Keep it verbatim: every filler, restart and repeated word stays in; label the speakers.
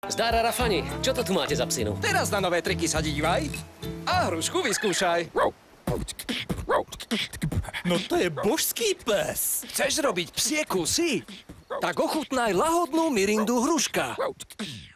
Speaker 1: Zdar, Rafani, čo to tu máte za psinu?
Speaker 2: Teraz na nové triky sa dívaj. A hrušku vyskúšaj.
Speaker 3: No to je božský pes.
Speaker 2: Chceš robiť psie kusy? Tak ochutnaj lahodnú Mirindu hruška.